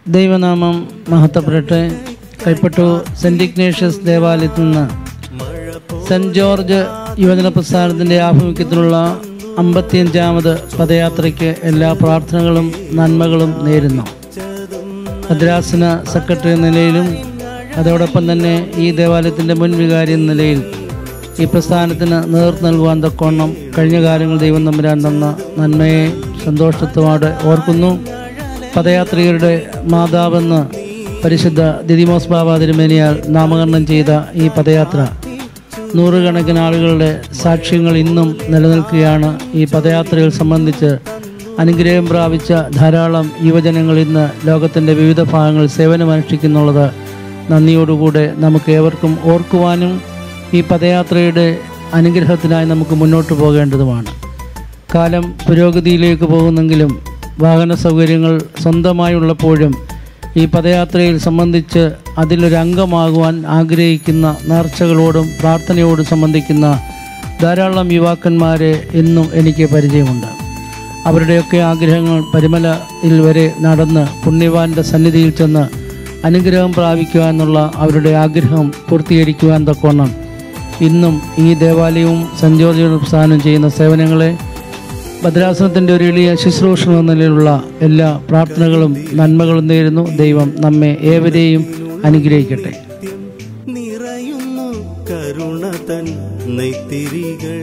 ദൈവനാമം മഹത്വപ്പെടട്ടെ. Kaipattoor cent Ignatius ദേവാലയത്തിൽ നിന്ന് സെൻറ് ജോർജ് യുവജന പ്രസ്ഥാനത്തിൻ്റെ ആഭിമുഖ്യത്തിലുള്ള 55ാമത് പദയാത്രയ്ക്ക് എല്ലാ പ്രാർത്ഥനകളും നന്മകളും നേരുന്നു. ഭദ്രാസന സെക്രട്ടറി എന്ന നിലയിലും അതോടൊപ്പം തന്നെ ഈ ദേവാലയത്തിൻ്റെ മുൻ വികാരി എന്ന നിലയിൽ ഈ പ്രസ്ഥാനത്തിന് നേതൃത്വം നൽകുവാൻ തക്കവണ്ണം കഴിഞ്ഞ കാലങ്ങൾ ദൈവം തമ്പുരാൻ തന്ന നന്മയെ സന്തോഷത്തോടെ ഓർക്കുന്നു. പദയാത്രികരുടെ മാതാവെന്ന് പരിശുദ്ധ ദിദിമോസ് ബാബ തിരുമേനിയാൽ നാമകരണം ചെയ്ത ഈ പദയാത്ര നൂറുകണക്കിന് ആളുകളുടെ സാക്ഷ്യങ്ങൾ ഇന്നും നിലനിൽക്കുകയാണ്. ഈ പദയാത്രകൾ സംബന്ധിച്ച് അനുഗ്രഹം പ്രാപിച്ച ധാരാളം യുവജനങ്ങൾ ഇന്ന് ലോകത്തിൻ്റെ വിവിധ ഭാഗങ്ങളിൽ സേവനമനുഷ്ഠിക്കുന്നുള്ളത് നന്ദിയോടുകൂടെ നമുക്ക് ഏവർക്കും ഓർക്കുവാനും ഈ പദയാത്രയുടെ അനുഗ്രഹത്തിനായി നമുക്ക് മുന്നോട്ട് പോകേണ്ടതുമാണ്. കാലം പുരോഗതിയിലേക്ക് പോകുന്നെങ്കിലും വാഹന സൗകര്യങ്ങൾ സ്വന്തമായുള്ളപ്പോഴും ഈ പദയാത്രയിൽ സംബന്ധിച്ച് അതിലൊരംഗമാകുവാൻ ആഗ്രഹിക്കുന്ന നേർച്ചകളോടും പ്രാർത്ഥനയോടും സംബന്ധിക്കുന്ന ധാരാളം യുവാക്കന്മാരെ ഇന്നും എനിക്ക് പരിചയമുണ്ട്. അവരുടെയൊക്കെ ആഗ്രഹങ്ങൾ പരിമലയിൽ വരെ നടന്ന് പുണ്യവാൻ്റെ സന്നിധിയിൽ ചെന്ന് അനുഗ്രഹം പ്രാപിക്കുക എന്നുള്ള അവരുടെ ആഗ്രഹം പൂർത്തീകരിക്കുവാൻ തക്കവണ്ണം ഇന്നും ഈ ദേവാലയവും സെൻറ് ജോർജ് പ്രസ്ഥാനം ചെയ്യുന്ന സേവനങ്ങളെ ഭദ്രാസനത്തിൻ്റെ ഒരു എളിയ ശുശ്രൂഷ എന്ന നിലയിലുള്ള എല്ലാ പ്രാർത്ഥനകളും നന്മകളും നേരുന്നു. ദൈവം നമ്മെ ഏവരെയും അനുഗ്രഹിക്കട്ടെ. നിറയുന്നു കരുണ തൻ നെയ്ത്തിരികൾ.